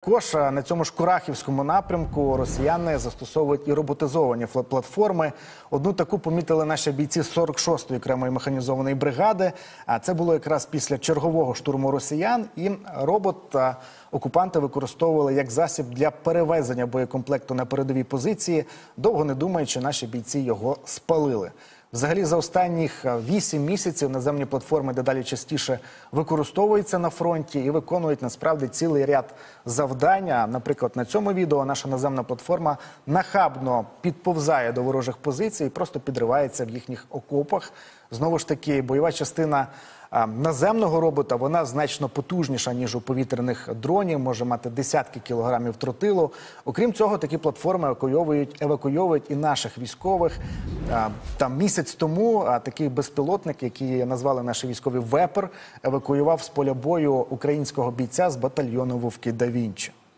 Також на цьому ж Курахівському напрямку росіяни застосовують і роботизовані платформи. Одну таку помітили наші бійці 46-ї окремої механізованої бригади. А це було якраз після чергового штурму росіян. І робот окупанти використовували як засіб для перевезення боєкомплекту на передові позиції. Довго не думаючи, наші бійці його спалили. Взагалі, за останніх 8 місяців наземні платформи дедалі частіше використовуються на фронті і виконують, насправді, цілий ряд завдань. Наприклад, на цьому відео наша наземна платформа нахабно підповзає до ворожих позицій і просто підривається в їхніх окопах. Знову ж таки, бойова частина наземного робота, вона значно потужніша, ніж у повітряних дронів, може мати десятки кілограмів тротилу. Окрім цього, такі платформи евакуйовують і наших військових. Там місяць тому такий безпілотник, який назвали наші військові «Вепр», евакуював з поля бою українського бійця з батальйону «Вовки да Вінчі».